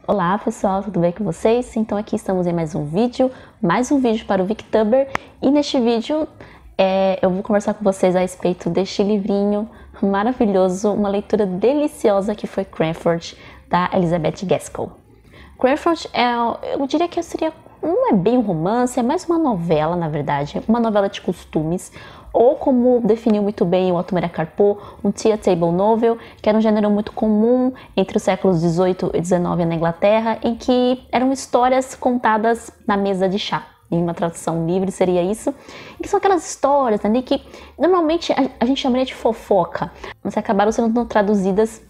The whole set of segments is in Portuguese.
Olá pessoal, tudo bem com vocês? Então aqui estamos em mais um vídeo para o VicTuber, e neste vídeo eu vou conversar com vocês a respeito deste livrinho maravilhoso, uma leitura deliciosa que foi Cranford, da Elizabeth Gaskell. Cranford eu diria que não é bem um romance, é mais uma novela, na verdade, uma novela de costumes, ou como definiu muito bem o Otto Maria Carpo, um tea table novel, que era um gênero muito comum entre os séculos XVIII e XIX na Inglaterra, em que eram histórias contadas na mesa de chá. Em uma tradução livre seria isso, que são aquelas histórias, né, que normalmente a gente chamaria de fofoca, mas acabaram sendo traduzidas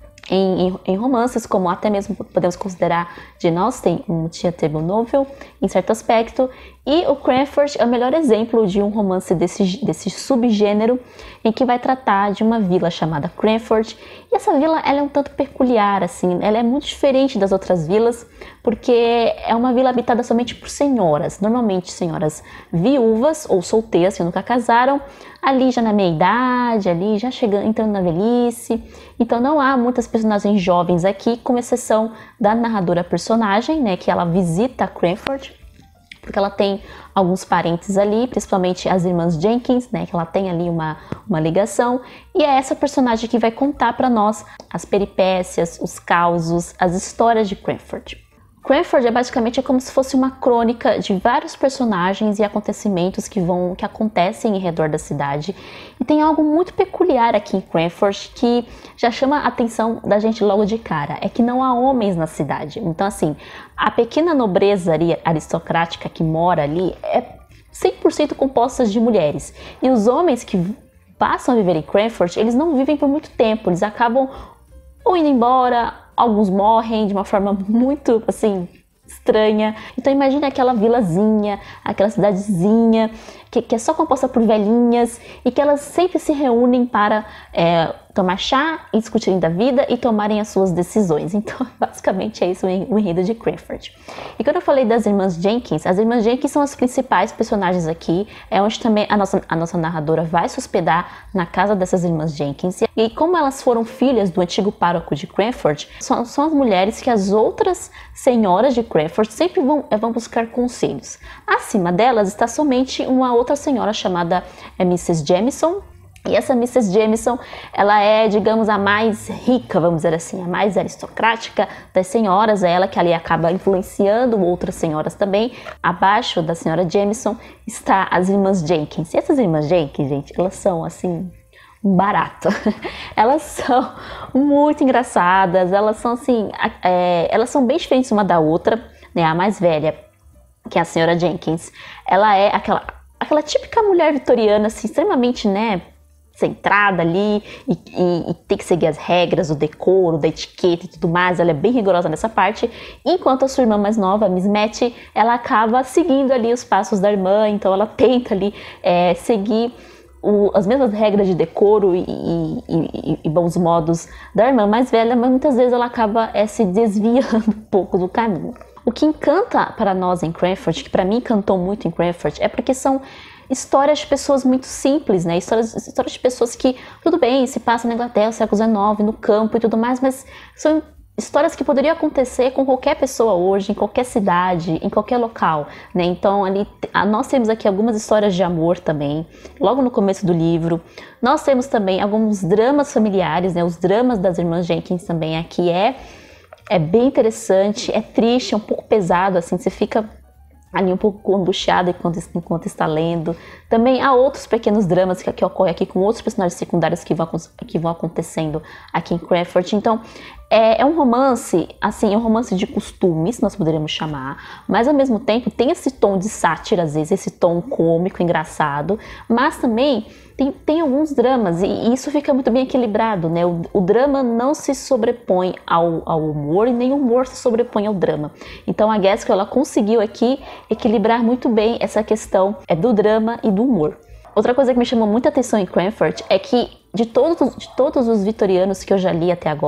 em romances, como até mesmo podemos considerar Jane Austen, um tea table novel, em certo aspecto, e o Cranford é o melhor exemplo de um romance desse subgênero, em que vai tratar de uma vila chamada Cranford, e essa vila ela é um tanto peculiar, assim, ela é muito diferente das outras vilas, porque é uma vila habitada somente por senhoras, normalmente senhoras viúvas ou solteiras que nunca casaram, ali já na meia-idade, ali já entrando na velhice. Então não há muitas personagens jovens aqui, com exceção da narradora personagem, né, que ela visita Cranford, porque ela tem alguns parentes ali, principalmente as irmãs Jenkins, né, que ela tem ali uma ligação, e é essa personagem que vai contar para nós as peripécias, os causos, as histórias de Cranford. Cranford basicamente como se fosse uma crônica de vários personagens e acontecimentos que acontecem em redor da cidade. E tem algo muito peculiar aqui em Cranford que já chama a atenção da gente logo de cara, é que não há homens na cidade. Então assim, a pequena nobreza aristocrática que mora ali é 100% composta de mulheres. E os homens que passam a viver em Cranford, eles não vivem por muito tempo, eles acabam ou indo embora. Alguns morrem de uma forma muito, assim, estranha. Então imagine aquela vilazinha, aquela cidadezinha, que é só composta por velhinhas e que elas sempre se reúnem para tomar chá e discutirem da vida e tomarem as suas decisões. Então, basicamente é isso o enredo de Cranford. E quando eu falei das irmãs Jenkins, as irmãs Jenkins são as principais personagens aqui, é onde também a nossa narradora vai se hospedar na casa dessas irmãs Jenkins. E como elas foram filhas do antigo pároco de Cranford, são as mulheres que as outras senhoras de Cranford sempre vão buscar conselhos. Acima delas está somente uma outra senhora chamada Mrs. Jamieson. E essa Mrs. Jamieson, ela é, digamos, a mais rica, vamos dizer assim, a mais aristocrática das senhoras, é ela que ali acaba influenciando outras senhoras também. Abaixo da senhora Jamieson está as irmãs Jenkins. E essas irmãs Jenkins, gente, elas são, assim, um barato. Elas são muito engraçadas, elas são, assim, elas são bem diferentes uma da outra, né? A mais velha, que é a senhora Jenkins, ela é aquela típica mulher vitoriana, assim, extremamente, né, centrada ali e tem que seguir as regras, o decoro, da etiqueta e tudo mais. Ela é bem rigorosa nessa parte, enquanto a sua irmã mais nova, a Miss Mattie, ela acaba seguindo ali os passos da irmã, então ela tenta ali seguir as mesmas regras de decoro e bons modos da irmã mais velha, mas muitas vezes ela acaba se desviando um pouco do caminho. O que encanta para nós em Cranford, que para mim encantou muito em Cranford, é porque são histórias de pessoas muito simples, né? Histórias de pessoas que, tudo bem, se passa na Inglaterra, século XIX, no campo e tudo mais, mas são histórias que poderiam acontecer com qualquer pessoa hoje, em qualquer cidade, em qualquer local, né? Então, ali, nós temos aqui algumas histórias de amor também, logo no começo do livro. Nós temos também alguns dramas familiares, né? Os dramas das irmãs Jenkins também aqui é bem interessante, é triste, é um pouco pesado, assim, você fica ali um pouco angustiada enquanto está lendo. Também há outros pequenos dramas que ocorrem aqui com outros personagens secundários que vão acontecendo aqui em Cranford. Então, é um romance, assim, é um romance de costumes, nós poderíamos chamar, mas ao mesmo tempo tem esse tom de sátira, às vezes, esse tom cômico, engraçado, mas também tem alguns dramas, e isso fica muito bem equilibrado, né? O drama não se sobrepõe ao humor, e nem o humor se sobrepõe ao drama. Então a Gaskell, ela conseguiu aqui equilibrar muito bem essa questão do drama e do humor. Outra coisa que me chamou muita atenção em Cranford é que de todos os vitorianos que eu já li até agora,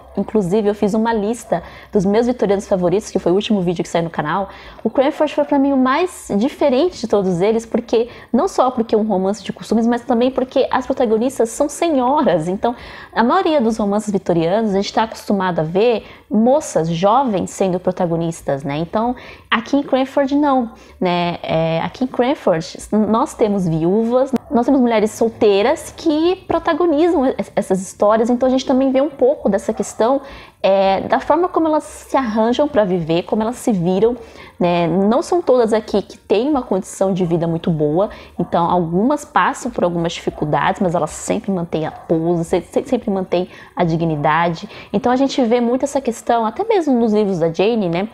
inclusive eu fiz uma lista dos meus vitorianos favoritos, que foi o último vídeo que saiu no canal. O Cranford foi para mim o mais diferente de todos eles, porque não só porque é um romance de costumes, mas também porque as protagonistas são senhoras. Então, a maioria dos romances vitorianos, a gente está acostumado a ver moças jovens sendo protagonistas, né? Então, aqui em Cranford não, né? Aqui em Cranford nós temos viúvas, nós temos mulheres solteiras que protagonizam essas histórias, então a gente também vê um pouco dessa questão da forma como elas se arranjam para viver, como elas se viram, né? Não são todas aqui que têm uma condição de vida muito boa, então algumas passam por algumas dificuldades, mas elas sempre mantêm a pose, sempre mantêm a dignidade. Então a gente vê muito essa questão, até mesmo nos livros da Jane, né?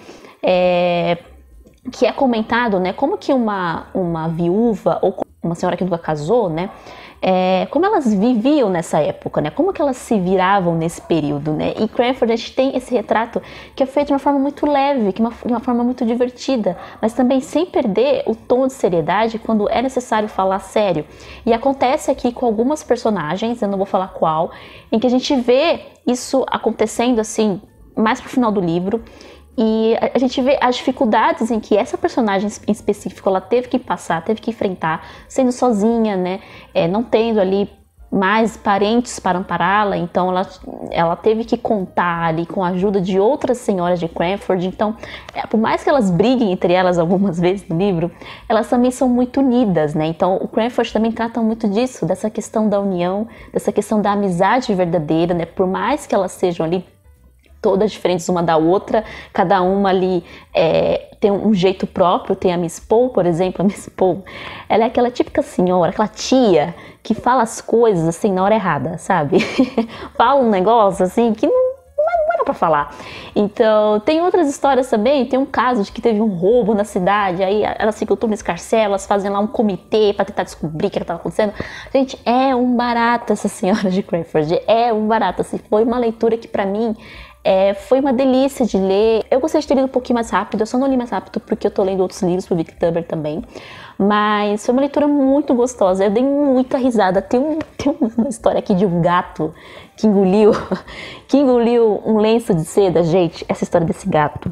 Que é comentado, né? Como que uma viúva ou uma senhora que nunca casou, né? Como elas viviam nessa época, né? Como que elas se viravam nesse período, né? Em Cranford a gente tem esse retrato que é feito de uma forma muito leve, de uma forma muito divertida, mas também sem perder o tom de seriedade quando é necessário falar sério. E acontece aqui com algumas personagens, eu não vou falar qual, em que a gente vê isso acontecendo assim mais pro final do livro. E a gente vê as dificuldades em que essa personagem em específico ela teve que passar, teve que enfrentar, sendo sozinha, né? Não tendo ali mais parentes para ampará-la, então ela teve que contar ali com a ajuda de outras senhoras de Cranford. Então, por mais que elas briguem entre elas algumas vezes no livro, elas também são muito unidas, né? Então, o Cranford também trata muito disso, dessa questão da união, dessa questão da amizade verdadeira, né? Por mais que elas sejam ali todas diferentes uma da outra, cada uma ali tem um jeito próprio. Tem a Miss Paul, por exemplo. A Miss Paul, ela é aquela típica senhora, aquela tia que fala as coisas assim na hora errada, sabe? Fala um negócio assim que não era pra falar. Então, tem outras histórias também. Tem um caso de que teve um roubo na cidade, aí elas ficam tudo escarcel, elas fazem lá um comitê pra tentar descobrir o que estava acontecendo. Gente, é um barato essa senhora de Cranford, é um barato. Assim, foi uma leitura que pra mim foi uma delícia de ler. Eu gostaria de ter lido um pouquinho mais rápido, eu só não li mais rápido porque eu tô lendo outros livros pro Victuber também. Mas foi uma leitura muito gostosa, eu dei muita risada. Tem uma história aqui de um gato que engoliu um lenço de seda. Gente, essa história desse gato.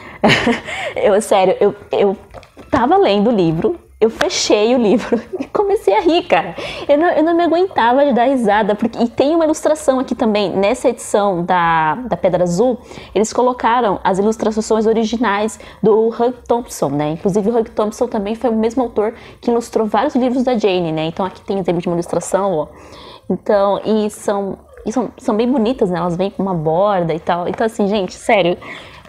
Eu tava lendo o livro, eu fechei o livro e comecei a rir, cara. Eu não me aguentava de dar risada. E tem uma ilustração aqui também. Nessa edição da Pedra Azul, eles colocaram as ilustrações originais do Hugh Thompson, né? Inclusive o Hugh Thompson também foi o mesmo autor que ilustrou vários livros da Jane, né? Então aqui tem exemplo de uma ilustração, ó. Então, são bem bonitas, né? Elas vêm com uma borda e tal. Então assim, gente, sério,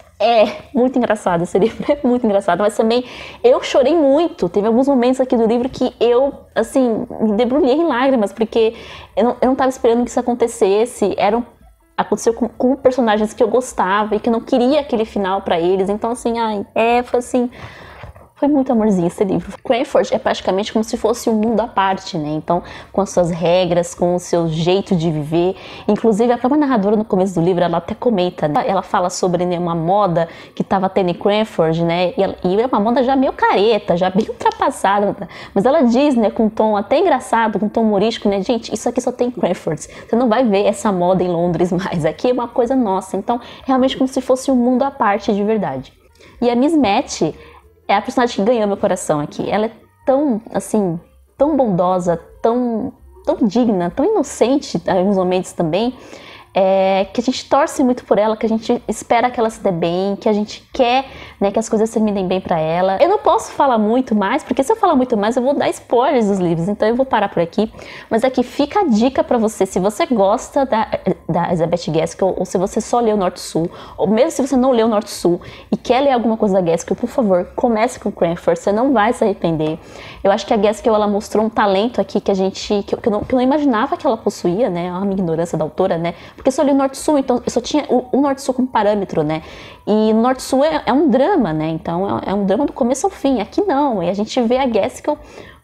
é muito engraçado esse livro, é muito engraçado, mas também eu chorei muito. Teve alguns momentos aqui do livro que eu, assim, me debruçei em lágrimas, porque eu não estava esperando que isso acontecesse. Aconteceu com personagens que eu gostava e que eu não queria aquele final pra eles. Então, assim, foi assim... Foi muito amorzinho esse livro. Cranford é praticamente como se fosse um mundo à parte, né? Então, com as suas regras, com o seu jeito de viver. Inclusive, a própria narradora no começo do livro, ela até comenta, né? Ela fala sobre, né, uma moda que estava tendo em Cranford, né? E é uma moda já meio careta, já bem ultrapassada. Mas ela diz, né, com um tom até engraçado, com um tom humorístico, né? Gente, isso aqui só tem em Cranford. Você não vai ver essa moda em Londres mais. Aqui é uma coisa nossa. Então, realmente como se fosse um mundo à parte de verdade. E a Miss Matty é a personagem que ganhou meu coração aqui. Ela é tão, assim, tão bondosa, tão digna, tão inocente em alguns momentos também, que a gente torce muito por ela, que a gente espera que ela se dê bem, que a gente quer, né, que as coisas terminem bem pra ela. Eu não posso falar muito mais, porque se eu falar muito mais eu vou dar spoilers dos livros, então eu vou parar por aqui. Mas aqui fica a dica pra você, se você gosta da Elizabeth Gaskell, ou se você só leu Norte-Sul, ou mesmo se você não leu Norte-Sul e quer ler alguma coisa da Gaskell, por favor, comece com Cranford, você não vai se arrepender. Eu acho que a Gaskell, ela mostrou um talento aqui que eu não imaginava que ela possuía, né, a minha ignorância da autora, né, porque eu só li o Norte-Sul, então eu só tinha o Norte-Sul como parâmetro, né? E o Norte-Sul é um drama, né? Então é um drama do começo ao fim. Aqui não, e a gente vê a Gaskell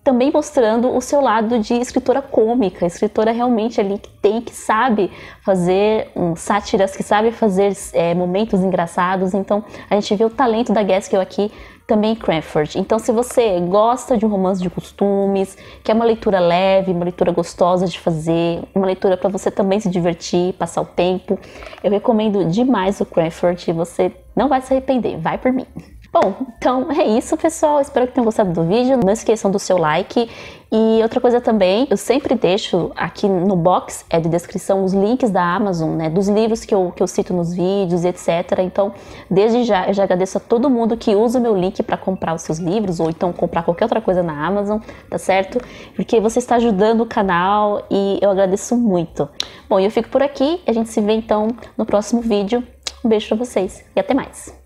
também mostrando o seu lado de escritora cômica, escritora realmente ali que sabe fazer sátiras, que sabe fazer momentos engraçados. Então a gente vê o talento da Gaskell aqui também em Cranford. Então se você gosta de um romance de costumes, que é uma leitura leve, uma leitura gostosa de fazer, uma leitura para você também se divertir, passar o tempo, eu recomendo demais o Cranford e você não vai se arrepender, vai por mim. Bom, então é isso, pessoal. Espero que tenham gostado do vídeo. Não esqueçam do seu like. E outra coisa também, eu sempre deixo aqui no box de descrição os links da Amazon, né? Dos livros que eu cito nos vídeos, etc. Então, desde já, eu já agradeço a todo mundo que usa o meu link para comprar os seus livros, ou então comprar qualquer outra coisa na Amazon, tá certo? Porque você está ajudando o canal e eu agradeço muito. Bom, eu fico por aqui. A gente se vê então no próximo vídeo. Um beijo para vocês e até mais!